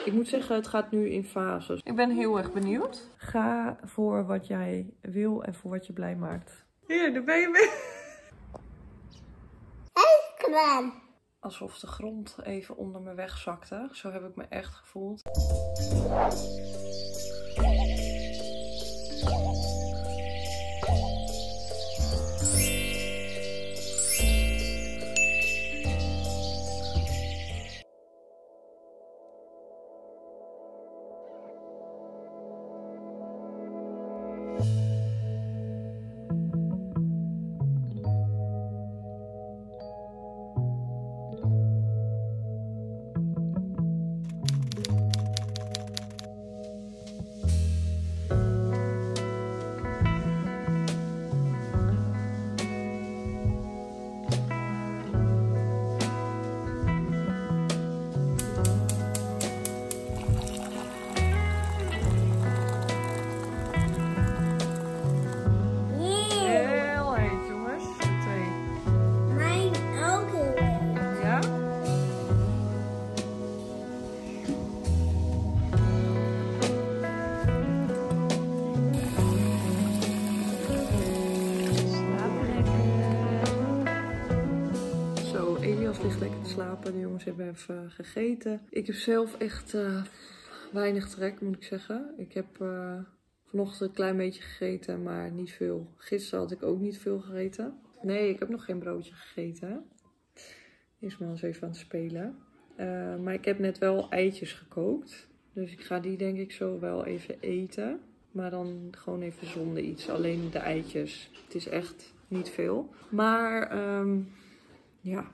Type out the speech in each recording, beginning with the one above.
Ik moet zeggen, het gaat nu in fases. Ik ben heel erg benieuwd. Ga voor wat jij wil en voor wat je blij maakt. Hier, daar ben je mee. Ijskraan. Alsof de grond even onder me wegzakte. Zo heb ik me echt gevoeld. Ligt lekker te slapen. De jongens hebben even gegeten. Ik heb zelf echt weinig trek, moet ik zeggen. Ik heb vanochtend een klein beetje gegeten, maar niet veel. Gisteren had ik ook niet veel gegeten. Nee, ik heb nog geen broodje gegeten. Ismael is even aan het spelen. Maar ik heb net wel eitjes gekookt. Dus ik ga die denk ik zo wel even eten. Maar dan gewoon even zonder iets. Alleen de eitjes. Het is echt niet veel. Maar ja...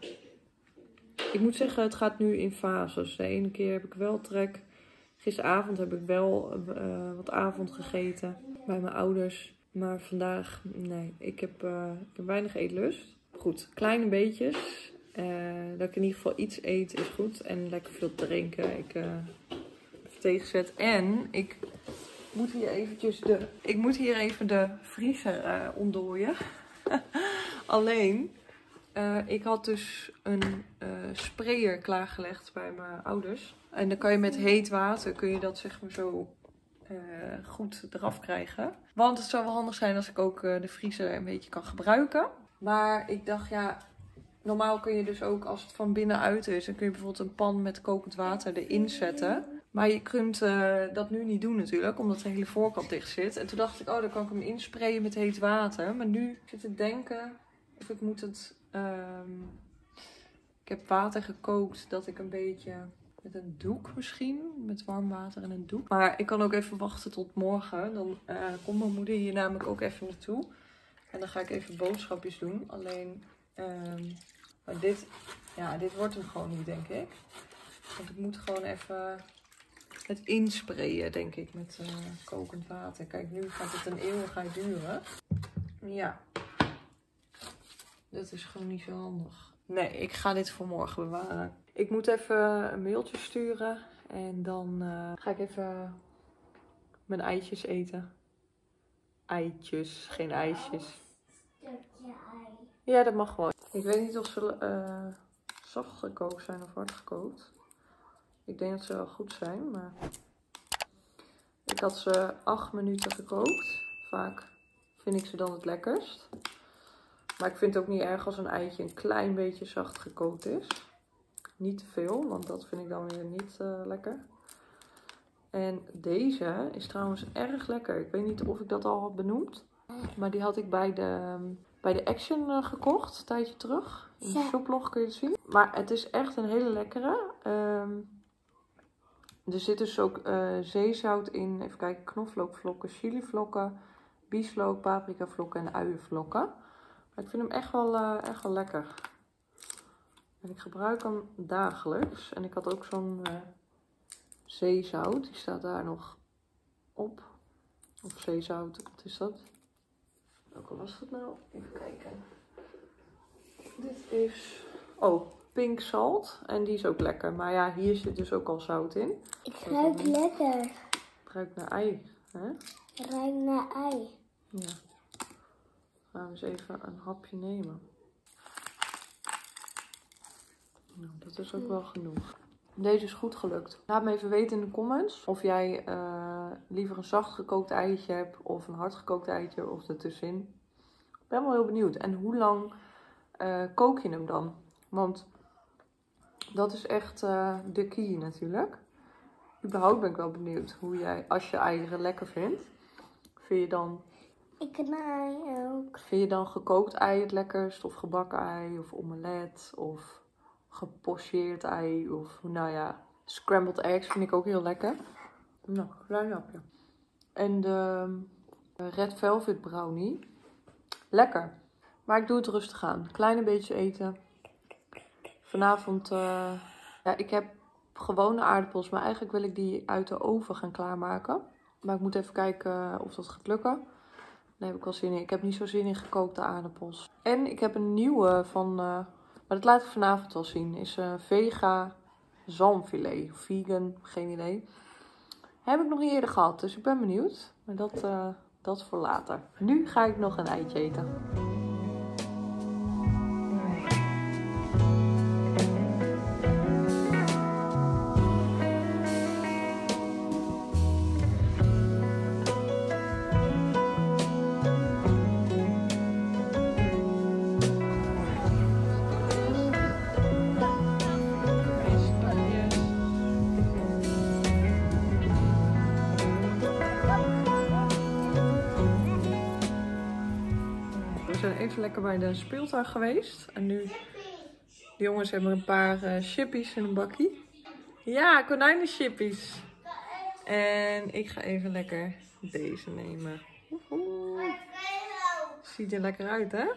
Ik moet zeggen, het gaat nu in fases. De ene keer heb ik wel trek. Gisteravond heb ik wel wat avond gegeten bij mijn ouders. Maar vandaag, nee, ik heb weinig eetlust. Goed, kleine beetjes. Dat ik in ieder geval iets eet is goed. En lekker veel drinken. Ik heb tegenzet. En ik moet hier even de vriezer ontdooien. Alleen... ik had dus een sprayer klaargelegd bij mijn ouders. En dan kan je met heet water, kun je dat zeg maar zo goed eraf krijgen. Want het zou wel handig zijn als ik ook de vriezer een beetje kan gebruiken. Maar ik dacht ja, normaal kun je dus ook als het van binnenuit is, dan kun je bijvoorbeeld een pan met kokend water erin zetten. Maar je kunt dat nu niet doen natuurlijk, omdat de hele voorkant dicht zit. En toen dacht ik, oh dan kan ik hem insprayen met heet water. Maar nu zit ik denken of ik moet het... ik heb water gekookt dat ik een beetje met een doek misschien, met warm water en een doek. Maar ik kan ook even wachten tot morgen. Dan komt mijn moeder hier namelijk ook even naartoe. En dan ga ik even boodschapjes doen. Alleen, maar dit wordt hem gewoon niet denk ik. Want ik moet gewoon even het insprayen denk ik met kokend water. Kijk, nu gaat het een eeuwigheid duren. Ja. Dat is gewoon niet zo handig. Nee, ik ga dit voor morgen bewaren. Ik moet even een mailtje sturen. En dan ga ik even mijn eitjes eten. Eitjes, geen ijsjes. Stukje ei. Ja, dat mag wel. Ik weet niet of ze zacht gekookt zijn of hard gekookt. Ik denk dat ze wel goed zijn, maar... Ik had ze 8 minuten gekookt. Vaak vind ik ze dan het lekkerst. Maar ik vind het ook niet erg als een eitje een klein beetje zacht gekookt is. Niet te veel, want dat vind ik dan weer niet lekker. En deze is trouwens erg lekker. Ik weet niet of ik dat al had benoemd. Maar die had ik bij de Action gekocht, een tijdje terug. In de shoplog kun je het zien. Maar het is echt een hele lekkere. Er zit dus ook zeezout in. Even kijken, knoflookvlokken, chilivlokken, bieslook, paprikavlokken en uienvlokken. Maar ik vind hem echt wel lekker. En ik gebruik hem dagelijks. En ik had ook zo'n zeezout. Die staat daar nog op. Of zeezout, wat is dat? Welke was dat nou? Even kijken. Dit is... Oh, pink salt. En die is ook lekker. Maar ja, hier zit dus ook al zout in. Het ruikt lekker. Het ruikt naar ei, hè? Het ruikt naar ei. Ja. Gaan we eens even een hapje nemen. Nou, dat is ook wel genoeg. Deze is goed gelukt. Laat me even weten in de comments of jij liever een zacht gekookt eitje hebt of een hard gekookt eitje of ertussenin. Ik ben wel heel benieuwd. En hoe lang kook je hem dan? Want dat is echt de key natuurlijk. Überhaupt ben ik wel benieuwd hoe jij, als je eieren lekker vindt, vind je dan gekookt ei het lekkerst of gebakken ei of omelet of gepocheerd ei of nou ja, scrambled eggs vind ik ook heel lekker. Nou, klein hapje. En de red velvet brownie, lekker. Maar ik doe het rustig aan. Kleine beetje eten. Vanavond, ja, ik heb gewone aardappels, maar eigenlijk wil ik die uit de oven gaan klaarmaken. Maar ik moet even kijken of dat gaat lukken. Daar heb ik wel zin in. Ik heb niet zo zin in gekookte aardappels. En ik heb een nieuwe van, maar dat laat ik vanavond wel zien. Is vega zalmfilet. Of vegan, geen idee. Heb ik nog niet eerder gehad, dus ik ben benieuwd. Maar dat voor later. Nu ga ik nog een eitje eten. We zijn even lekker bij de speeltuin geweest. En nu, de jongens hebben een paar chippies in een bakkie. Ja, konijnenchippies. En ik ga even lekker deze nemen. Ziet er lekker uit, hè?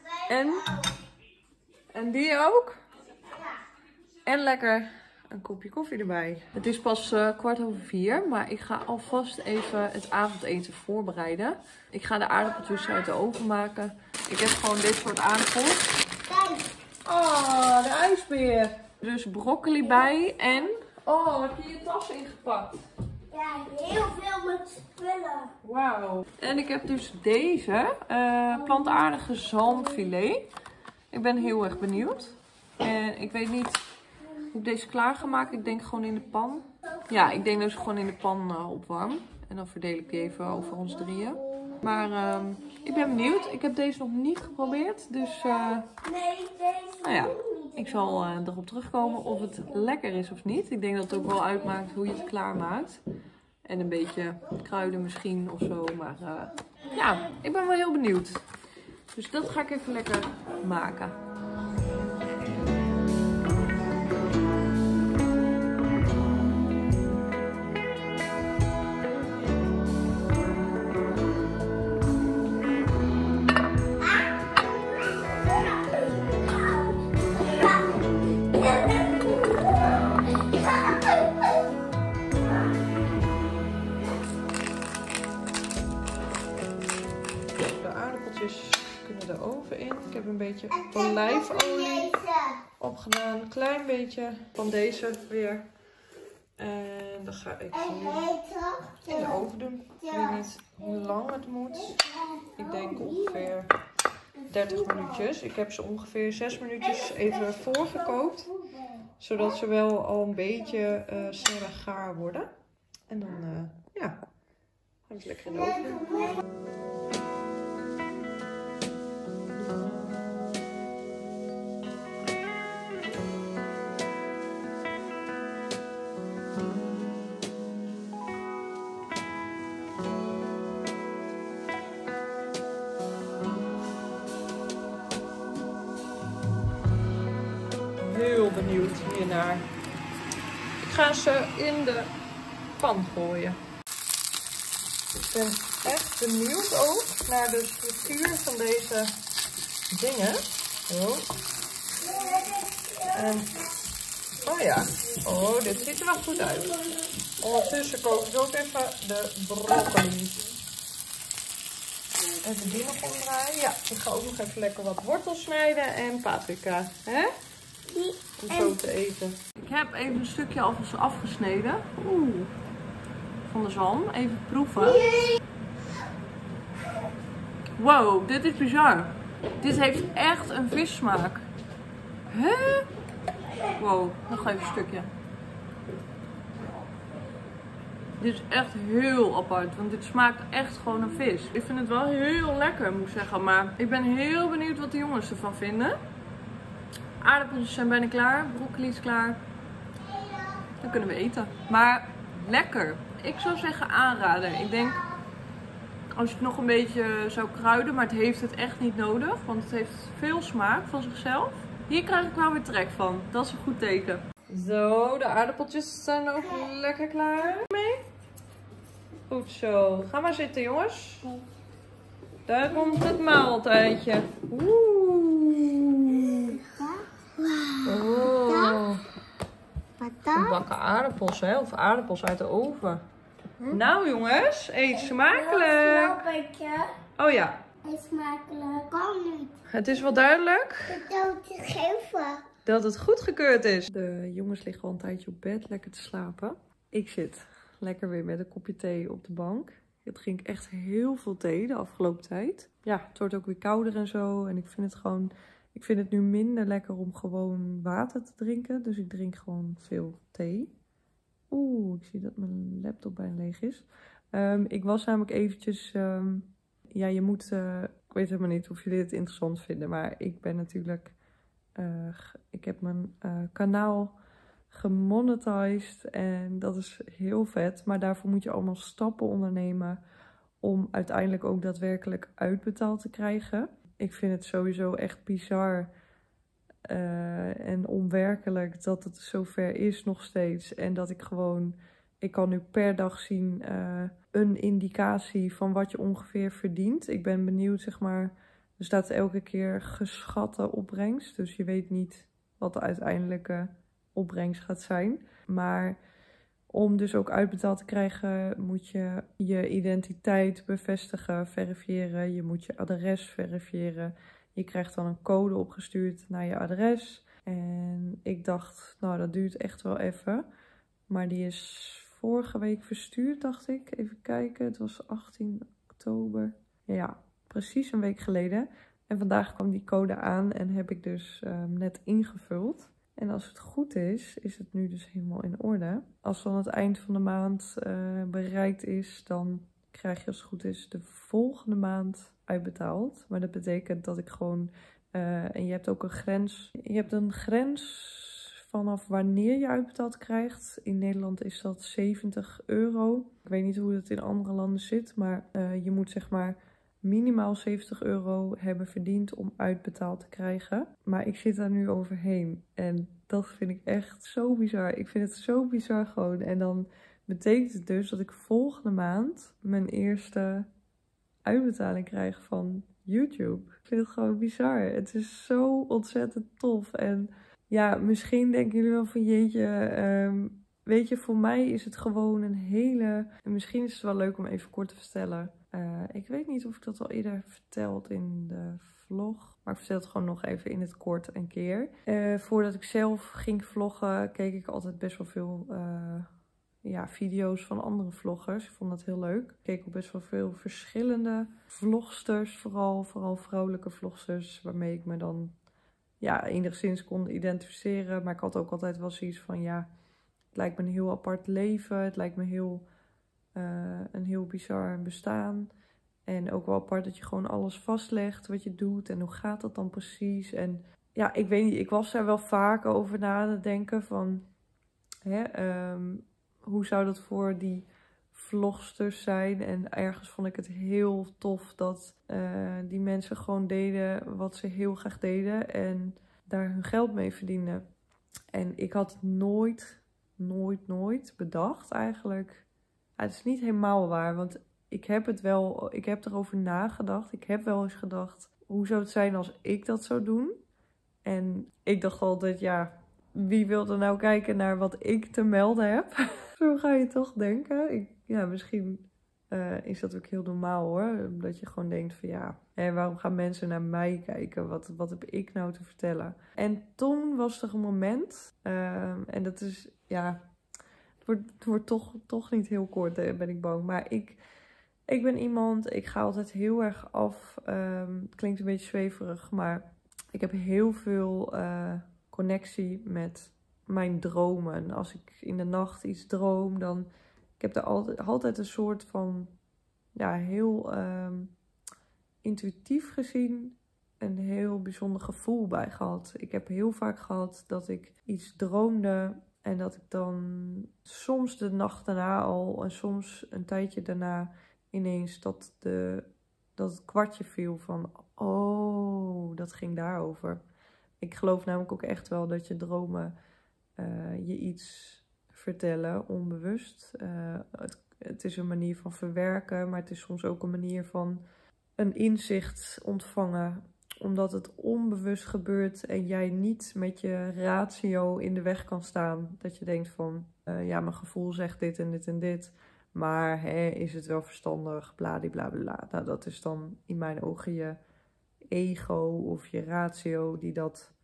En die ook. En lekker een kopje koffie erbij. Het is pas 4:15, maar ik ga alvast even het avondeten voorbereiden. Ik ga de aardappeltjes uit de oven maken. Ik heb gewoon dit soort aardappels. Oh, de ijsbeer. Dus broccoli bij en... Oh, heb je je tas ingepakt? Ja, heel veel met spullen. Wauw. En ik heb dus deze plantaardige zalmfilet. Ik ben heel erg benieuwd. En ik weet niet hoe ik deze klaar ga maken. Ik denk gewoon in de pan. Ja, ik denk dat ik gewoon in de pan opwarm. En dan verdeel ik die even over ons drieën. Maar ik ben benieuwd. Ik heb deze nog niet geprobeerd. Dus Nee, deze nou ja, niet. ik zal erop terugkomen of het lekker is of niet. Ik denk dat het ook wel uitmaakt hoe je het klaarmaakt. En een beetje kruiden misschien of zo. Maar ja, ik ben wel heel benieuwd. Dus dat ga ik even lekker maken. Kunnen de oven in. Ik heb een beetje olijfolie opgedaan. Een klein beetje van deze weer. En dan ga ik nu in de oven doen. Ik weet niet hoe lang het moet. Ik denk ongeveer 30 minuutjes. Ik heb ze ongeveer 6 minuutjes even voorgekookt. Zodat ze wel al een beetje sneller gaar worden. En dan ja, gaan we het lekker in de oven doen. Heel benieuwd hiernaar. Ik ga ze in de pan gooien. Ik ben echt benieuwd ook naar de structuur van deze dingen. Oh. En, oh ja, oh, dit ziet er wel goed uit. Ondertussen kook ik ook even de broccoli. Even die nog omdraaien. Ja, ik ga ook nog even lekker wat wortels snijden en paprika. Hè? Om zo te eten. Ik heb even een stukje alvast afgesneden. Van de zalm. Even proeven. Wow, dit is bizar. Dit heeft echt een vissmaak. Hè? Wow, nog even een stukje. Dit is echt heel apart, want dit smaakt echt gewoon een vis. Ik vind het wel heel lekker, moet ik zeggen. Maar ik ben heel benieuwd wat de jongens ervan vinden. Aardappels zijn bijna klaar, broccoli is klaar. Dan kunnen we eten. Maar lekker. Ik zou zeggen aanraden. Ik denk, als je het nog een beetje zou kruiden, maar het heeft het echt niet nodig. Want het heeft veel smaak van zichzelf. Hier krijg ik wel weer trek van. Dat is een goed teken. Zo, de aardappeltjes zijn ook lekker klaar. Mee? Goed zo. Ga maar zitten, jongens. Daar komt het maaltijdje. Oeh. Oh. Gebakken aardappels, hè? Of aardappels uit de oven. Nou, jongens, eet smakelijk. Oh ja. Eet smakelijk. Kan niet. Het is wel duidelijk Dat te geven. dat het goedgekeurd is. De jongens liggen al een tijdje op bed, lekker te slapen. Ik zit lekker weer met een kopje thee op de bank. Het ging echt heel veel thee de afgelopen tijd. Ja, het wordt ook weer kouder en zo. En ik vind het nu minder lekker om gewoon water te drinken. Dus ik drink gewoon veel thee. Oeh, ik zie dat mijn laptop bijna leeg is. Ik was namelijk eventjes... ja, je moet... ik weet helemaal niet of jullie dit interessant vinden. Maar ik ben natuurlijk... ik heb mijn kanaal gemonetized. En dat is heel vet. Maar daarvoor moet je allemaal stappen ondernemen. Om uiteindelijk ook daadwerkelijk uitbetaald te krijgen. Ik vind het sowieso echt bizar. En onwerkelijk dat het zover is nog steeds. En dat ik gewoon... Ik kan nu per dag zien een indicatie van wat je ongeveer verdient. Ik ben benieuwd, zeg maar... Er staat elke keer geschatte opbrengst. Dus je weet niet wat de uiteindelijke opbrengst gaat zijn. Maar om dus ook uitbetaald te krijgen moet je je identiteit bevestigen, verifiëren. Je moet je adres verifiëren. Je krijgt dan een code opgestuurd naar je adres. En ik dacht, nou dat duurt echt wel even. Maar die is vorige week verstuurd, dacht ik. Even kijken, het was 18 oktober. Ja, precies een week geleden. En vandaag kwam die code aan en heb ik dus net ingevuld. En als het goed is, is het nu dus helemaal in orde. Als dan het eind van de maand bereikt is, dan krijg je als het goed is de volgende maand uitbetaald. Maar dat betekent dat ik gewoon... en je hebt ook een grens. Je hebt een grens vanaf wanneer je uitbetaald krijgt. In Nederland is dat 70 euro. Ik weet niet hoe het in andere landen zit, maar je moet zeg maar minimaal 70 euro hebben verdiend om uitbetaald te krijgen. Maar ik zit daar nu overheen. En dat vind ik echt zo bizar. Ik vind het zo bizar gewoon. En dan betekent het dus dat ik volgende maand mijn eerste uitbetaling krijg van YouTube. Ik vind het gewoon bizar. Het is zo ontzettend tof. En ja, misschien denken jullie wel van jeetje... weet je, voor mij is het gewoon een hele... En misschien is het wel leuk om even kort te vertellen. Ik weet niet of ik dat al eerder verteld in de vlog. Maar ik vertel het gewoon nog even in het kort een keer. Voordat ik zelf ging vloggen, keek ik altijd best wel veel video's van andere vloggers. Ik vond dat heel leuk. Ik keek ook best wel veel verschillende vlogsters. Vooral vrouwelijke vlogsters. Waarmee ik me dan enigszins kon identificeren. Maar ik had ook altijd wel zoiets van het lijkt me een heel apart leven. Het lijkt me een heel bizar bestaan. En ook wel apart dat je gewoon alles vastlegt wat je doet. En hoe gaat dat dan precies? En ja, ik weet niet. Ik was daar wel vaak over na te denken van... hoe zou dat voor die vlogsters zijn? En ergens vond ik het heel tof dat die mensen gewoon deden wat ze heel graag deden. En daar hun geld mee verdienden. En ik had nooit bedacht eigenlijk... het is niet helemaal waar, want ik heb erover nagedacht. Ik heb wel eens gedacht, hoe zou het zijn als ik dat zou doen? En ik dacht altijd, wie wil er nou kijken naar wat ik te melden heb? Zo ga je toch denken. Misschien is dat ook heel normaal hoor. Omdat je gewoon denkt van waarom gaan mensen naar mij kijken? Wat heb ik nou te vertellen? En toen was er een moment, en dat is, het wordt toch niet heel kort, ben ik bang. Maar ik ben iemand, ik ga altijd heel erg af. Het klinkt een beetje zweverig, maar ik heb heel veel connectie met mijn dromen. Als ik in de nacht iets droom, dan Ik heb er altijd een soort van, ja, heel intuïtief gezien, een heel bijzonder gevoel bij gehad. Ik heb heel vaak gehad dat ik iets droomde en dat ik dan soms de nacht daarna al en soms een tijdje daarna ineens dat het kwartje viel van, oh, dat ging daarover. Ik geloof namelijk ook echt wel dat je dromen je iets vertellen, onbewust. Het is een manier van verwerken, maar het is soms ook een manier van een inzicht ontvangen. Omdat het onbewust gebeurt en jij niet met je ratio in de weg kan staan. Dat je denkt van, ja, mijn gevoel zegt dit en dit en dit. Maar is het wel verstandig, bladibladibla. Nou, dat is dan in mijn ogen je ego of je ratio die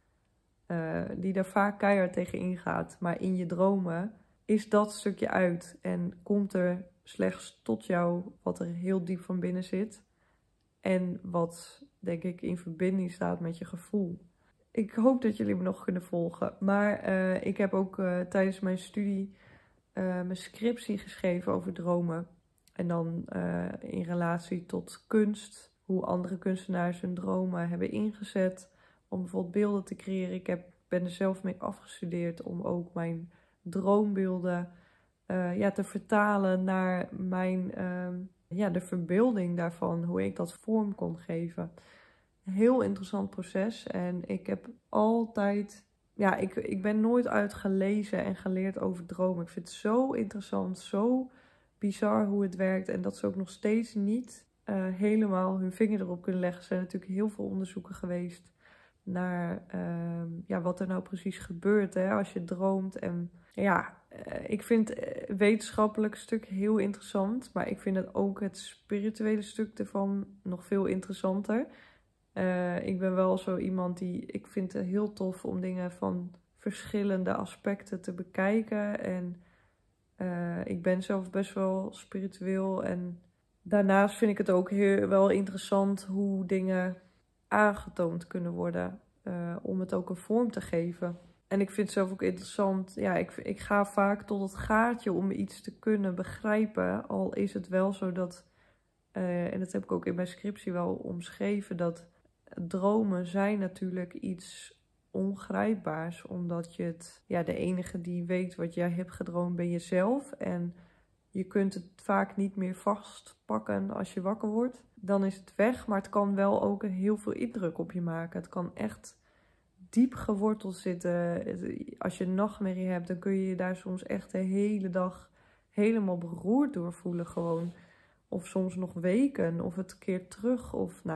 daar vaak keihard tegen ingaat. Maar in je dromen is dat stukje uit en komt er slechts tot jou wat er heel diep van binnen zit. En wat, denk ik, in verbinding staat met je gevoel. Ik hoop dat jullie me nog kunnen volgen. Maar ik heb ook tijdens mijn studie mijn scriptie geschreven over dromen. En dan in relatie tot kunst. Hoe andere kunstenaars hun dromen hebben ingezet. Om bijvoorbeeld beelden te creëren. Ik ben er zelf mee afgestudeerd om ook mijn droombeelden te vertalen naar mijn... de verbeelding daarvan, hoe ik dat vorm kon geven. Een heel interessant proces. En ik heb altijd... Ja, ik ben nooit uitgelezen en geleerd over dromen. Ik vind het zo interessant, zo bizar hoe het werkt. En dat ze ook nog steeds niet helemaal hun vinger erop kunnen leggen. Er zijn natuurlijk heel veel onderzoeken geweest naar wat er nou precies gebeurt als je droomt. En ja, ik vind het wetenschappelijk stuk heel interessant. Maar ik vind het ook het spirituele stuk ervan nog veel interessanter. Ik ben wel zo iemand ik vind het heel tof om dingen van verschillende aspecten te bekijken. En ik ben zelf best wel spiritueel. En daarnaast vind ik het ook wel interessant hoe dingen aangetoond kunnen worden. Om het ook een vorm te geven. En ik vind het zelf ook interessant. Ja, ik ga vaak tot het gaatje om iets te kunnen begrijpen. Al is het wel zo dat, en dat heb ik ook in mijn scriptie wel omschreven, dat dromen zijn natuurlijk iets ongrijpbaars. Omdat de enige die weet wat jij hebt gedroomd ben jezelf. En je kunt het vaak niet meer vastpakken als je wakker wordt. Dan is het weg, maar het kan wel ook heel veel indruk op je maken. Het kan echt diep geworteld zitten. Als je een nachtmerrie hebt, dan kun je je daar soms echt de hele dag helemaal beroerd door voelen gewoon. Of soms nog weken, of het keert terug.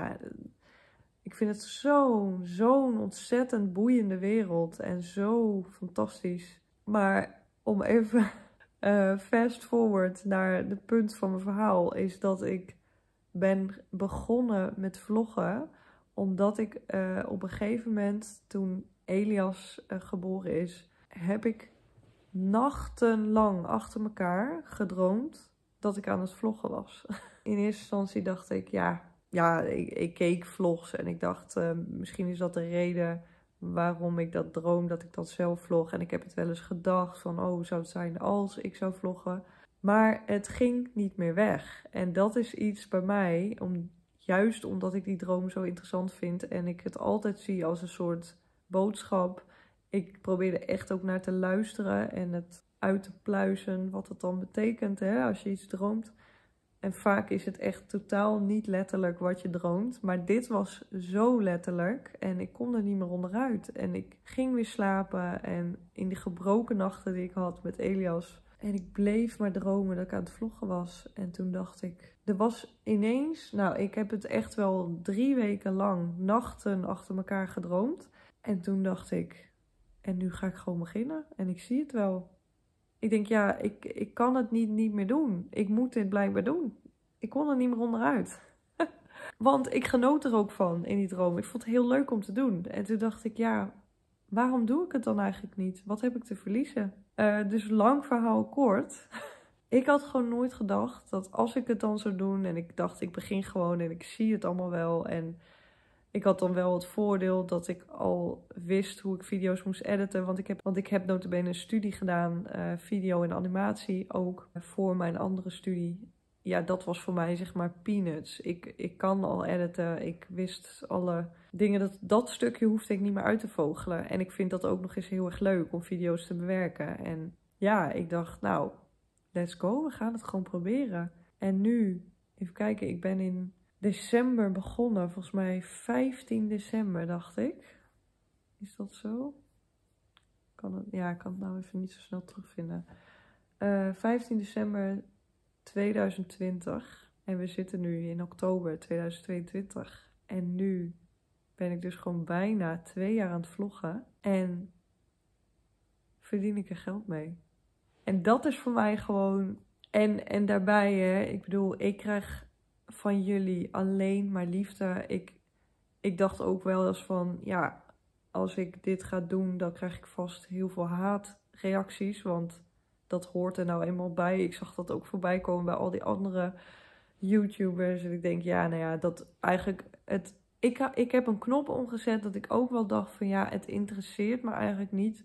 Ik vind het zo'n ontzettend boeiende wereld en zo fantastisch. Maar om even fast forward naar het punt van mijn verhaal, is dat ik ben begonnen met vloggen omdat ik op een gegeven moment, toen Elias geboren is, heb ik nachtenlang achter elkaar gedroomd dat ik aan het vloggen was. In eerste instantie dacht ik, ik keek vlogs en ik dacht, misschien is dat de reden waarom ik dat droom, dat ik dat zelf vlog. En ik heb het wel eens gedacht van, oh, zou het zijn als ik zou vloggen? Maar het ging niet meer weg. En dat is iets bij mij, juist omdat ik die droom zo interessant vind en ik het altijd zie als een soort boodschap. Ik probeer er echt ook naar te luisteren en het uit te pluizen wat het dan betekent als je iets droomt. En vaak is het echt totaal niet letterlijk wat je droomt. Maar dit was zo letterlijk en ik kon er niet meer onderuit. En ik ging weer slapen en in die gebroken nachten die ik had met Elias. En ik bleef maar dromen dat ik aan het vloggen was. En toen dacht ik, er was ineens, ik heb het echt wel 3 weken lang nachten achter elkaar gedroomd. En toen dacht ik, en nu ga ik gewoon beginnen en ik zie het wel. Ik denk, ik kan het niet meer doen. Ik moet dit blijkbaar doen. Ik kon er niet meer onderuit. Want ik genoot er ook van in die droom. Ik vond het heel leuk om te doen. En toen dacht ik, waarom doe ik het dan eigenlijk niet? Wat heb ik te verliezen? Dus lang verhaal kort. Ik had gewoon nooit gedacht dat als ik het dan zou doen en ik dacht, ik begin gewoon en ik zie het allemaal wel. En Ik had dan wel het voordeel dat ik al wist hoe ik video's moest editen. Want ik heb nota bene een studie gedaan, video en animatie ook, voor mijn andere studie. Ja, dat was voor mij zeg maar peanuts. Ik kan al editen, ik wist alle dingen. Dat stukje hoefde ik niet meer uit te vogelen. En ik vind dat ook nog eens heel erg leuk om video's te bewerken. En ja, ik dacht, nou, let's go, we gaan het gewoon proberen. En nu, even kijken, ik ben in december begonnen. Volgens mij 15 december, dacht ik. Is dat zo? Ik kan het nou even niet zo snel terugvinden. 15 december 2020. En we zitten nu in oktober 2022. En nu ben ik dus gewoon bijna 2 jaar aan het vloggen. En verdien ik er geld mee. En dat is voor mij gewoon... En daarbij, hè, ik bedoel, ik krijg van jullie alleen maar liefde. Ik dacht ook wel eens van, ja, als ik dit ga doen, dan krijg ik vast heel veel haatreacties. Want dat hoort er nou eenmaal bij. Ik zag dat ook voorbij komen bij al die andere YouTubers. En ik denk, ja, nou ja, dat eigenlijk... Ik heb een knop omgezet dat ik ook wel dacht van, ja, het interesseert me eigenlijk niet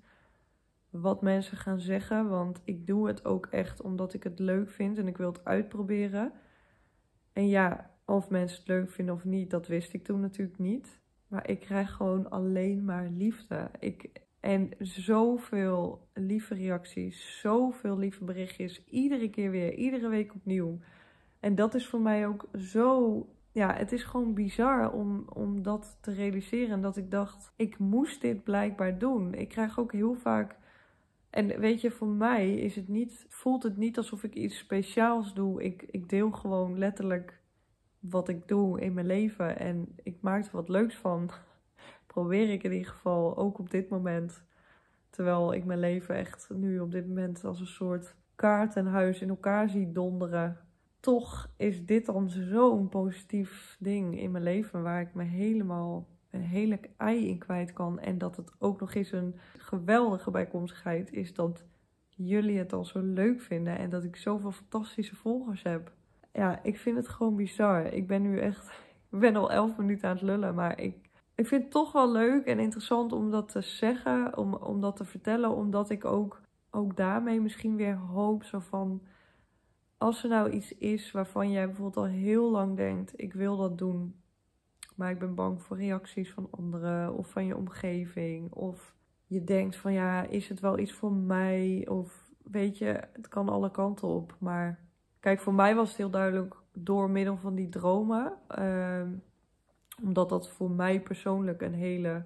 wat mensen gaan zeggen. Want ik doe het ook echt omdat ik het leuk vind en ik wil het uitproberen. En ja, of mensen het leuk vinden of niet, dat wist ik toen natuurlijk niet. Maar ik krijg gewoon alleen maar liefde. En zoveel lieve reacties, zoveel lieve berichtjes. Iedere keer weer, iedere week opnieuw. En dat is voor mij ook zo... Ja, het is gewoon bizar om dat te realiseren. En dat ik dacht, ik moest dit blijkbaar doen. Ik krijg ook heel vaak... En weet je, voor mij is het niet, voelt het niet alsof ik iets speciaals doe. Ik deel gewoon letterlijk wat ik doe in mijn leven. En ik maak er wat leuks van. Probeer ik in ieder geval, ook op dit moment. Terwijl ik mijn leven echt nu op dit moment als een soort kaartenhuis in elkaar zie donderen. Toch is dit dan zo'n positief ding in mijn leven waar ik me helemaal een hele ei in kwijt kan. En dat het ook nog eens een geweldige bijkomstigheid is dat jullie het al zo leuk vinden. En dat ik zoveel fantastische volgers heb. Ja, ik vind het gewoon bizar. Ik ben al 11 minuten aan het lullen. Maar ik vind het toch wel leuk en interessant om dat te zeggen. Om dat te vertellen. Omdat ik ook daarmee misschien weer hoop zo van... Als er nou iets is waarvan jij bijvoorbeeld al heel lang denkt, ik wil dat doen, maar ik ben bang voor reacties van anderen of van je omgeving. Of je denkt van ja, is het wel iets voor mij? Of weet je, het kan alle kanten op. Maar kijk, voor mij was het heel duidelijk door middel van die dromen. Omdat dat voor mij persoonlijk een hele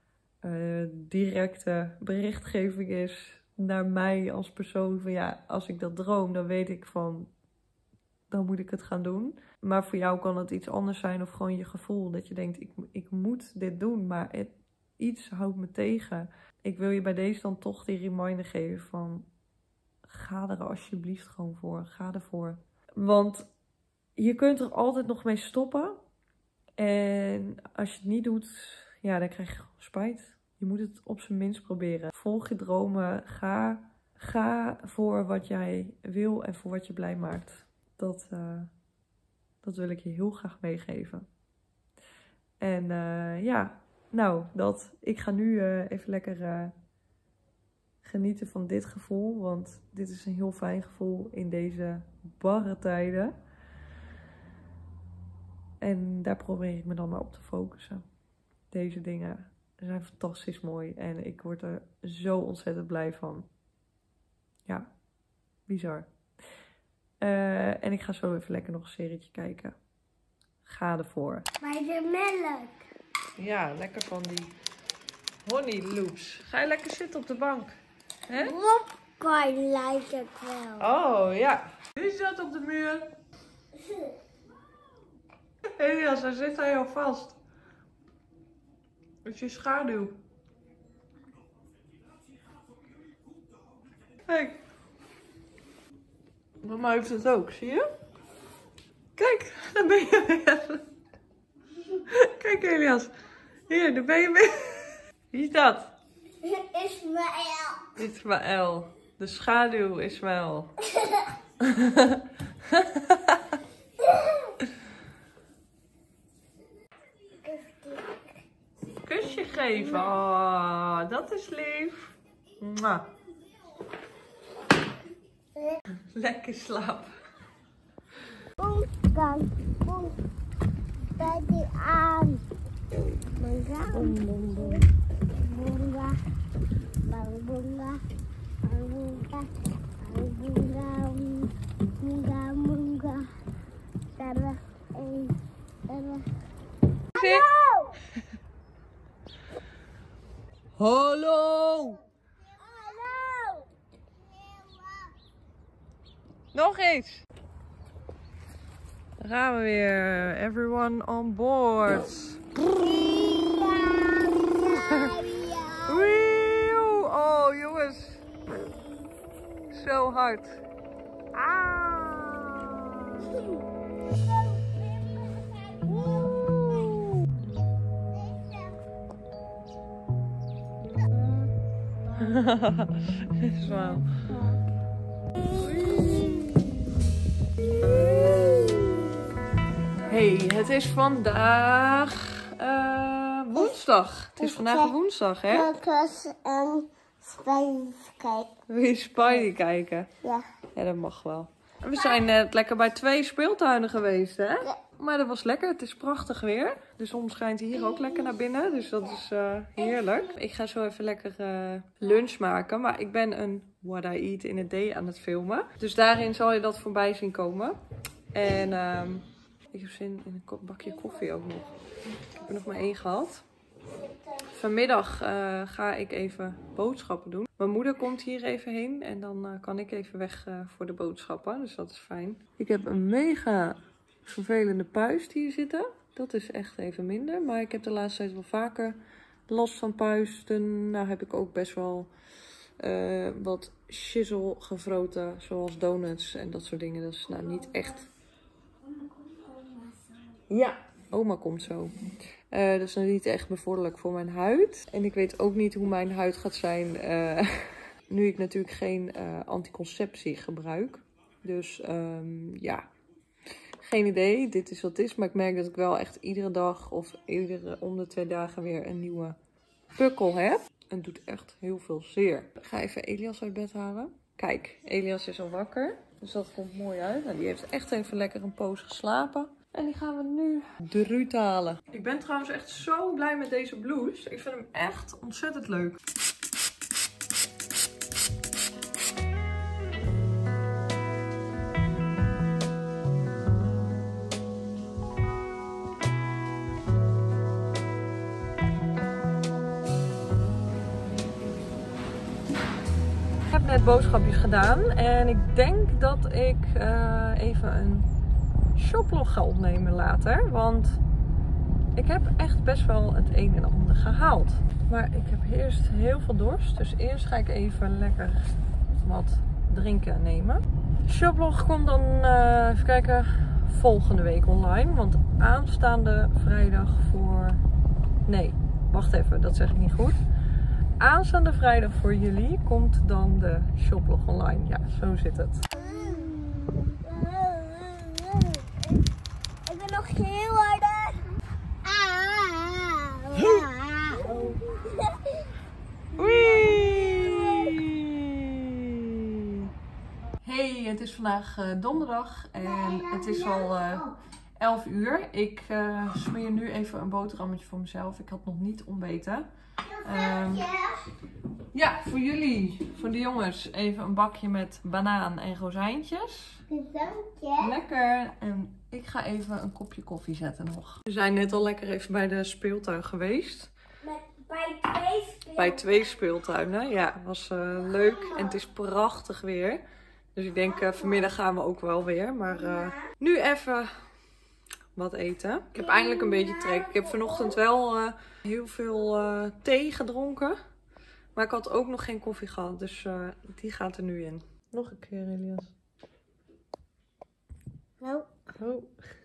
directe berichtgeving is naar mij als persoon. Van ja, als ik dat droom, dan weet ik van, dan moet ik het gaan doen. Maar voor jou kan het iets anders zijn of gewoon je gevoel. Dat je denkt, ik moet dit doen, maar iets houdt me tegen. Ik wil je bij deze dan toch die reminder geven van, ga er alsjeblieft gewoon voor. Ga ervoor. Want je kunt er altijd nog mee stoppen. En als je het niet doet, ja, dan krijg je gewoon spijt. Je moet het op zijn minst proberen. Volg je dromen. Ga voor wat jij wil en voor wat je blij maakt. Dat wil ik je heel graag meegeven. En ja, nou, ik ga nu even lekker genieten van dit gevoel. Want dit is een heel fijn gevoel in deze barre tijden. En daar probeer ik me dan maar op te focussen. Deze dingen zijn fantastisch mooi. En ik word er zo ontzettend blij van. Ja, bizar. En ik ga zo even lekker nog een serietje kijken. Ga ervoor. Bij de melk. Ja, lekker van die honey loops. Ga je lekker zitten op de bank? Hè? Popcorn lijkt het wel. Oh, ja. Wie zat op de muur? Elias, daar zit hij al vast. Het is je schaduw. Kijk. Mama heeft het ook, zie je? Kijk, daar ben je weer. Kijk Elias. Hier, daar ben je weer. Wie is dat? Ismaël. Ismaël. De schaduw Ismaël. even. Oh, dat is lief. Mwah. Lekker slaap. Kan. Bij die aan. Bunga. Bunga. Bunga. Bunga. Bunga. Bunga. Bunga. Bunga. Tara. Hallo! Hallo! Hallo! Nog eens. Dan gaan we weer. Everyone on board. Wieuw. Oh jongens. Zo hard. Zo. Hey, het is vandaag woensdag. Het is vandaag woensdag, hè? Ik was een Spidey kijken. Wil je Spidey kijken? Ja. Ja, dat mag wel. We zijn net lekker bij 2 speeltuinen geweest, hè? Ja. Maar dat was lekker. Het is prachtig weer. De zon schijnt hier ook lekker naar binnen. Dus dat is heerlijk. Ik ga zo even lekker lunch maken. Maar ik ben een What I Eat in a Day aan het filmen. Dus daarin zal je dat voorbij zien komen. En ik heb zin in een bakje koffie ook nog. Ik heb er nog maar 1 gehad. Vanmiddag ga ik even boodschappen doen. Mijn moeder komt hier even heen. En dan kan ik even weg voor de boodschappen. Dus dat is fijn. Ik heb een mega vervelende puist hier zitten. Dat is echt even minder. Maar ik heb de laatste tijd wel vaker last van puisten. Nou heb ik ook best wel wat shizzle gevroten. Zoals donuts en dat soort dingen. Dat is nou niet echt... Ja, oma komt zo. Dat is nou niet echt bevorderlijk voor mijn huid. En ik weet ook niet hoe mijn huid gaat zijn. Nu ik natuurlijk geen anticonceptie gebruik. Dus ja... Geen idee, dit is wat het is. Maar ik merk dat ik wel echt iedere dag of om de 2 dagen weer een nieuwe pukkel heb. En het doet echt heel veel zeer. Ik ga even Elias uit bed halen. Kijk, Elias is al wakker. Dus dat komt mooi uit. Nou, die heeft echt even lekker een poos geslapen. En die gaan we nu eruit halen. Ik ben trouwens echt zo blij met deze blouse. Ik vind hem echt ontzettend leuk. Ik heb net boodschapjes gedaan en ik denk dat ik even een shoplog ga opnemen later. Want ik heb echt best wel het een en ander gehaald. Maar ik heb eerst heel veel dorst, dus eerst ga ik even lekker wat drinken nemen. Shoplog komt dan, even kijken, volgende week online. Want aanstaande vrijdag voor... Nee, wacht even, dat zeg ik niet goed. Aanstaande vrijdag voor jullie komt dan de shoplog online. Ja, zo zit het. Ik ben nog heel hard. Hey, het is vandaag donderdag en het is al 11 uur. Ik smeer nu even een boterhammetje voor mezelf. Ik had nog niet ontbeten. Ja, voor jullie, voor de jongens, even een bakje met banaan en rozijntjes. Lekker. En ik ga even een kopje koffie zetten nog. We zijn net al lekker even bij de speeltuin geweest. Bij 2 speeltuinen. Ja, was leuk en het is prachtig weer. Dus ik denk vanmiddag gaan we ook wel weer. Maar nu even wat eten. Ik heb eindelijk een beetje trek. Ik heb vanochtend wel heel veel thee gedronken. Maar ik had ook nog geen koffie gehad. Dus die gaat er nu in. Nog een keer, Elias. Nou. Oh.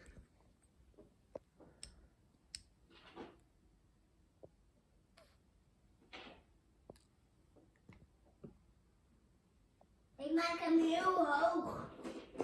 Ik maak hem heel hoog.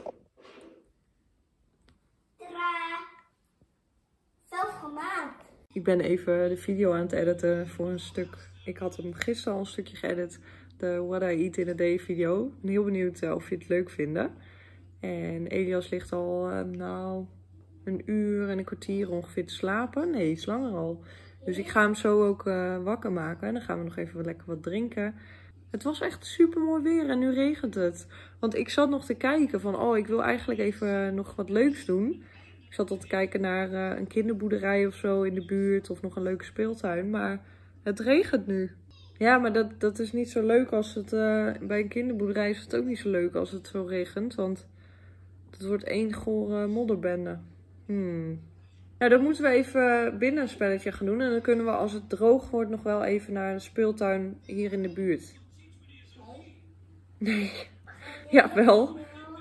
Zelf gemaakt. Ik ben even de video aan het editen voor een stuk. Ik had hem gisteren al een stukje geëdit. De What I Eat in a Day video. Ik ben heel benieuwd of je het leuk vindt. En Elias ligt al een uur en een kwartier ongeveer te slapen. Nee, iets langer al. Dus ik ga hem zo ook wakker maken. En dan gaan we nog even lekker wat drinken. Het was echt super mooi weer en nu regent het. Want ik zat nog te kijken van, oh, ik wil eigenlijk even nog wat leuks doen. Ik zat al te kijken naar een kinderboerderij of zo in de buurt. Of nog een leuke speeltuin. Maar het regent nu. Ja, maar dat is niet zo leuk als het... bij een kinderboerderij is het ook niet zo leuk als het zo regent. Want het wordt één gore modderbende. Nou, dan moeten we even binnen een spelletje gaan doen. En dan kunnen we, als het droog wordt, nog wel even naar de speeltuin hier in de buurt. Nee. Ja, wel.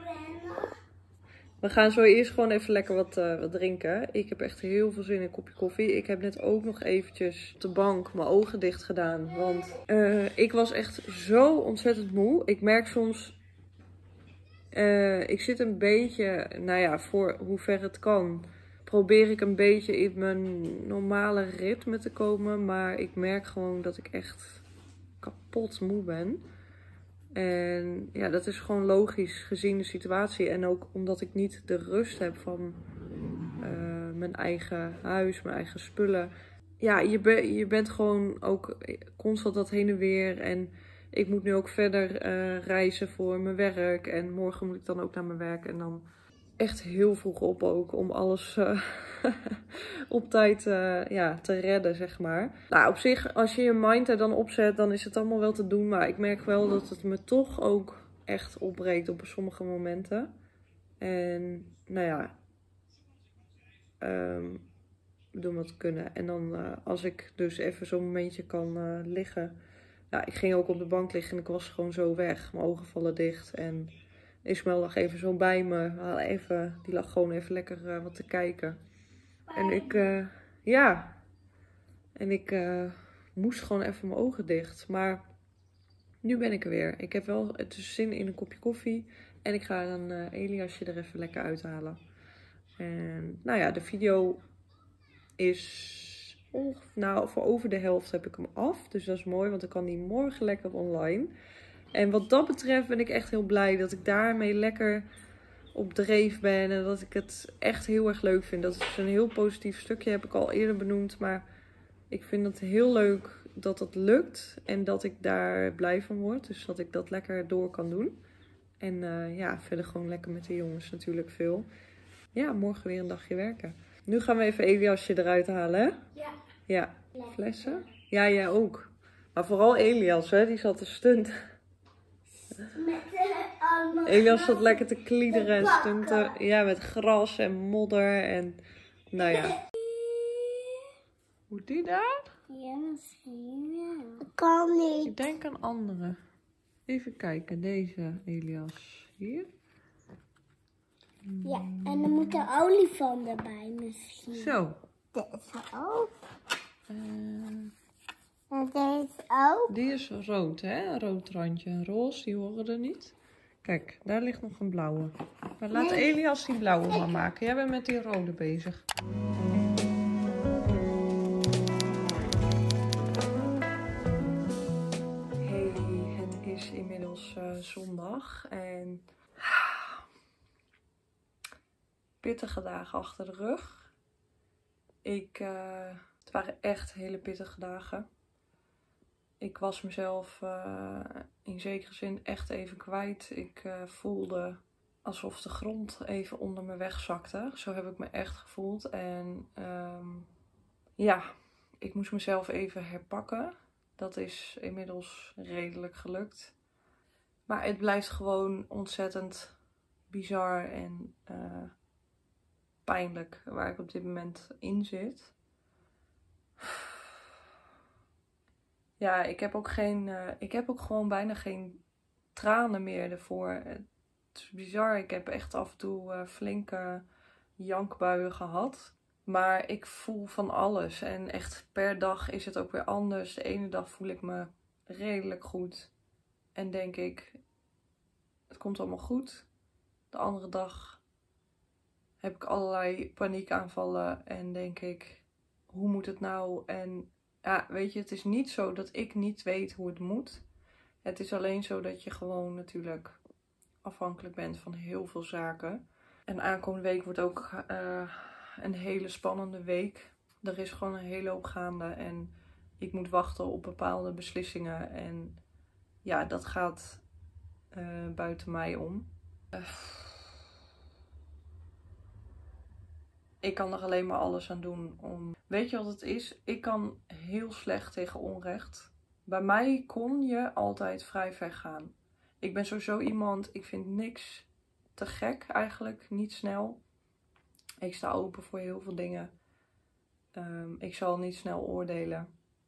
We gaan zo eerst gewoon even lekker wat drinken. Ik heb echt heel veel zin in een kopje koffie. Ik heb net ook nog eventjes op de bank mijn ogen dicht gedaan. Want ik was echt zo ontzettend moe. Ik merk soms... ik zit een beetje, nou ja, voor hoever het kan... probeer ik een beetje in mijn normale ritme te komen. Maar ik merk gewoon dat ik echt kapot moe ben. En ja, dat is gewoon logisch gezien de situatie. En ook omdat ik niet de rust heb van mijn eigen huis, mijn eigen spullen. Ja, je bent gewoon ook constant dat heen en weer. En ik moet nu ook verder reizen voor mijn werk. En morgen moet ik dan ook naar mijn werk. En dan echt heel vroeg op ook om alles op tijd te redden, zeg maar. Nou, op zich, als je je mind er dan opzet, dan is het allemaal wel te doen. Maar ik merk wel dat het me toch ook echt opbreekt op sommige momenten. En, nou ja, we doen wat we kunnen. En dan, als ik dus even zo'n momentje kan liggen. Ja, ik ging ook op de bank liggen en ik was gewoon zo weg. Mijn ogen vallen dicht en... Ismael lag even zo bij me. Die lag gewoon even lekker wat te kijken. En ik moest gewoon even mijn ogen dicht. Maar nu ben ik er weer. Ik heb wel zin in een kopje koffie. En ik ga dan Eliasje er even lekker uithalen. En nou ja, de video is... voor over de helft heb ik hem af. Dus dat is mooi, want dan kan die morgen lekker online. En wat dat betreft ben ik echt heel blij dat ik daarmee lekker op dreef ben. En dat ik het echt heel erg leuk vind. Dat is een heel positief stukje, heb ik al eerder benoemd. Maar ik vind het heel leuk dat het lukt. En dat ik daar blij van word. Dus dat ik dat lekker door kan doen. En verder gewoon lekker met de jongens natuurlijk veel. Ja, morgen weer een dagje werken. Nu gaan we even Eliasje eruit halen, hè? Ja. Ja. Flessen? Ja, jij ook. Maar vooral Elias, hè? Die zat te stunten. Elias zat lekker te kliederen en stunten. Ja, met gras en modder en... Nou ja. Moet die daar? Ja, misschien wel. Dat kan niet. Ik denk aan andere. Even kijken, deze Elias. Hier. Ja, en dan moet er olifant erbij misschien. Zo. Deze ook. En deze ook. Die is rood, hè? Een rood randje. En roze, die horen er niet. Kijk, daar ligt nog een blauwe. Maar laat Elias die blauwe maar maken. Jij bent met die rode bezig. Hey, het is inmiddels zondag. En... pittige dagen achter de rug. Het waren echt hele pittige dagen. Ik was mezelf in zekere zin echt even kwijt. Ik voelde alsof de grond even onder me wegzakte. Zo heb ik me echt gevoeld. En ik moest mezelf even herpakken. Dat is inmiddels redelijk gelukt. Maar het blijft gewoon ontzettend bizar en pijnlijk waar ik op dit moment in zit. Ja, ik heb ook gewoon bijna geen tranen meer ervoor. Het is bizar. Ik heb echt af en toe flinke jankbuien gehad. Maar ik voel van alles. En echt per dag is het ook weer anders. De ene dag voel ik me redelijk goed. En denk ik, het komt allemaal goed. De andere dag heb ik allerlei paniekaanvallen. En denk ik, hoe moet het nou? En ja, weet je, het is niet zo dat ik niet weet hoe het moet. Het is alleen zo dat je gewoon natuurlijk afhankelijk bent van heel veel zaken. En aankomende week wordt ook een hele spannende week. Er is gewoon een hele hoop gaande en ik moet wachten op bepaalde beslissingen. En ja, dat gaat buiten mij om. Ik kan er alleen maar alles aan doen om... Weet je wat het is? Ik kan heel slecht tegen onrecht. Bij mij kon je altijd vrij ver gaan. Ik ben sowieso iemand, ik vind niks te gek eigenlijk, niet snel. Ik sta open voor heel veel dingen. Ik zal niet snel oordelen.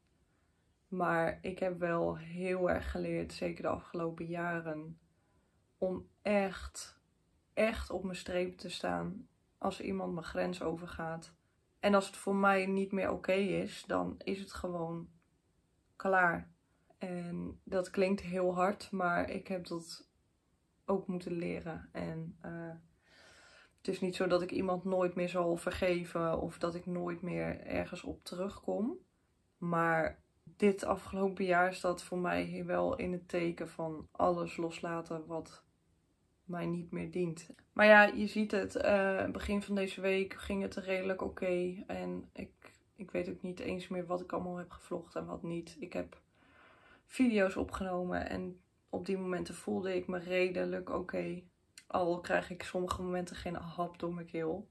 Maar ik heb wel heel erg geleerd, zeker de afgelopen jaren, om echt op mijn streep te staan als iemand mijn grens overgaat. En als het voor mij niet meer oké is, dan is het gewoon klaar. En dat klinkt heel hard, maar ik heb dat ook moeten leren. En het is niet zo dat ik iemand nooit meer zal vergeven of dat ik nooit meer ergens op terugkom. Maar dit afgelopen jaar staat voor mij wel in het teken van alles loslaten wat mij niet meer dient. Maar ja, je ziet het. Begin van deze week ging het redelijk oké. En ik weet ook niet eens meer wat ik allemaal heb gevlogd en wat niet. Ik heb video's opgenomen en op die momenten voelde ik me redelijk oké. Al krijg ik sommige momenten geen hap door mijn keel.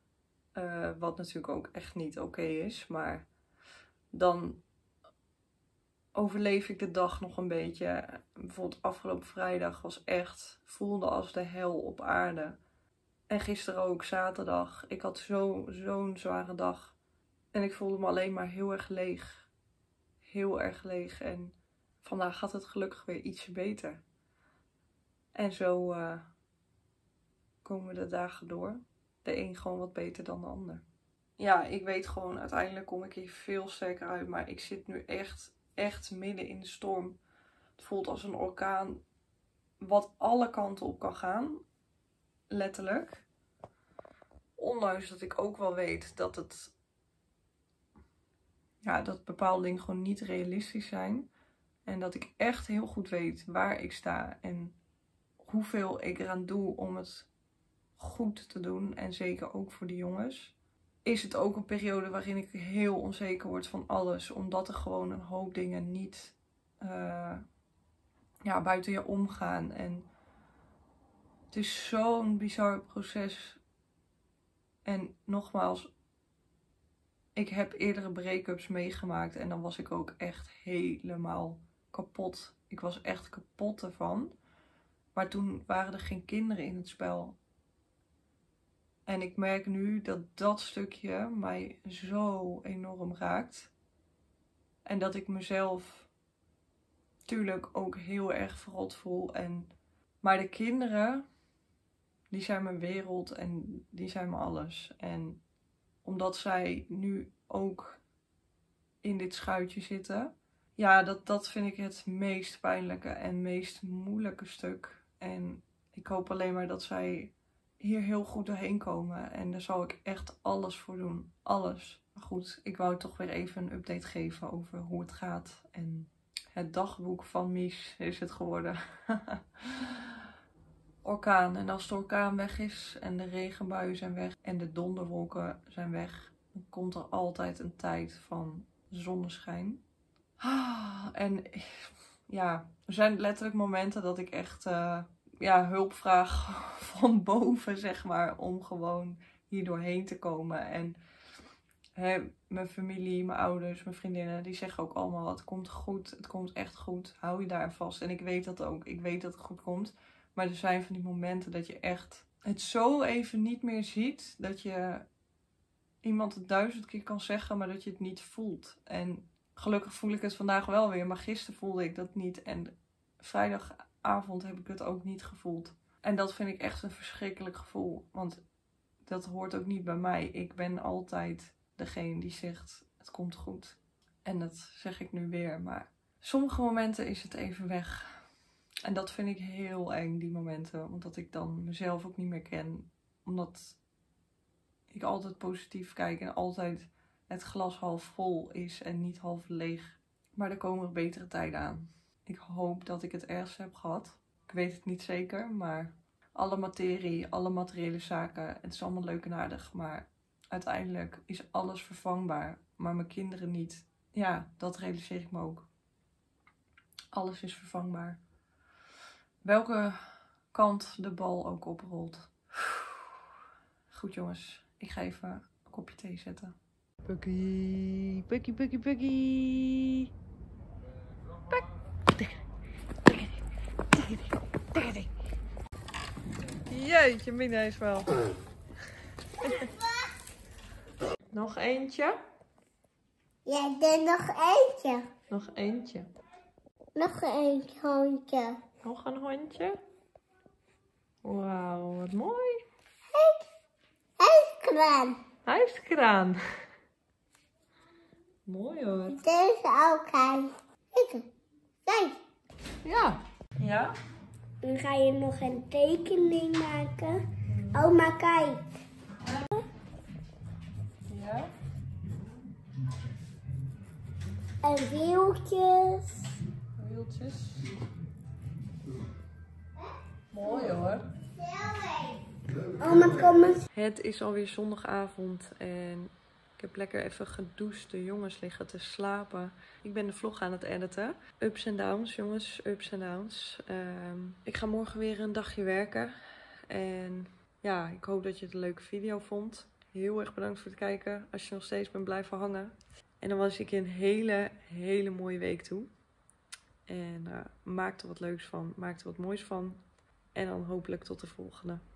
Wat natuurlijk ook echt niet oké is. Maar dan overleef ik de dag nog een beetje. Bijvoorbeeld afgelopen vrijdag voelde als de hel op aarde. En gisteren ook, zaterdag. Ik had zo'n zware dag. En ik voelde me alleen maar heel erg leeg. Heel erg leeg. En vandaag gaat het gelukkig weer ietsje beter. En zo komen de dagen door. De een gewoon wat beter dan de ander. Ja, ik weet gewoon, uiteindelijk kom ik hier veel sterker uit. Maar ik zit nu echt midden in de storm. Het voelt als een orkaan wat alle kanten op kan gaan. Letterlijk. Ondanks dat ik ook wel weet dat dat bepaalde dingen gewoon niet realistisch zijn. En dat ik echt heel goed weet waar ik sta. En hoeveel ik eraan doe om het goed te doen. En zeker ook voor de jongens. Is het ook een periode waarin ik heel onzeker word van alles. Omdat er gewoon een hoop dingen niet buiten je omgaan. En het is zo'n bizar proces. En nogmaals, ik heb eerdere break-ups meegemaakt. En dan was ik ook echt helemaal kapot. Ik was echt kapot ervan. Maar toen waren er geen kinderen in het spel. En ik merk nu dat dat stukje mij zo enorm raakt. En dat ik mezelf natuurlijk ook heel erg verrot voel. Maar de kinderen, die zijn mijn wereld en die zijn mijn alles. En omdat zij nu ook in dit schuitje zitten. Ja, dat vind ik het meest pijnlijke en meest moeilijke stuk. En ik hoop alleen maar dat zij hier heel goed doorheen komen. En daar zal ik echt alles voor doen. Alles. Maar goed, ik wou toch weer even een update geven over hoe het gaat. En het dagboek van Mies is het geworden. Orkaan. En als de orkaan weg is en de regenbuien zijn weg en de donderwolken zijn weg, dan komt er altijd een tijd van zonneschijn. En ja, er zijn letterlijk momenten dat ik echt hulp vraag van boven, zeg maar, om gewoon hier doorheen te komen. En mijn familie, mijn ouders, mijn vriendinnen, die zeggen ook allemaal, het komt goed, het komt echt goed. Hou je daar vast. En ik weet dat ook. Ik weet dat het goed komt. Maar er zijn van die momenten dat je echt het zo even niet meer ziet. Dat je iemand het 1000 keer kan zeggen, maar dat je het niet voelt. En gelukkig voel ik het vandaag wel weer. Maar gisteren voelde ik dat niet. En vrijdagavond heb ik het ook niet gevoeld. En dat vind ik echt een verschrikkelijk gevoel. Want dat hoort ook niet bij mij. Ik ben altijd degene die zegt, het komt goed. En dat zeg ik nu weer. Maar sommige momenten is het even weg. En dat vind ik heel eng, die momenten. Omdat ik dan mezelf ook niet meer ken. Omdat ik altijd positief kijk en altijd het glas half vol is en niet half leeg. Maar er komen nog betere tijden aan. Ik hoop dat ik het ergste heb gehad. Ik weet het niet zeker, maar alle materie, alle materiële zaken, het is allemaal leuk en aardig. Maar uiteindelijk is alles vervangbaar, maar mijn kinderen niet. Ja, dat realiseer ik me ook. Alles is vervangbaar. Welke kant de bal ook oprolt. Goed jongens, ik ga even een kopje thee zetten. Pukkie, pukkie, pukkie, pukkie. Puk. Jeetje, Mina is wel. Nog eentje? Ja, er nog eentje. Nog eentje. Nog een hondje. Nog een hondje? Wauw, wat mooi. Ijskraan. Huiskraan. Mooi hoor. Deze ook hij. Kijk. Ja. Ja? Dan ga je nog een tekening maken. Oma, kijk. Ja. En wieltjes. Wieltjes. Mooi hoor. Oma, kom eens. Het is alweer zondagavond en ik heb lekker even gedoucht. De jongens liggen te slapen. Ik ben de vlog aan het editen. Ups en downs, jongens. Ups en downs. Ik ga morgen weer een dagje werken. En ja, ik hoop dat je het een leuke video vond. Heel erg bedankt voor het kijken. Als je nog steeds bent blijven hangen. En dan was ik een hele mooie week toe. En maak er wat leuks van. Maak er wat moois van. En dan hopelijk tot de volgende.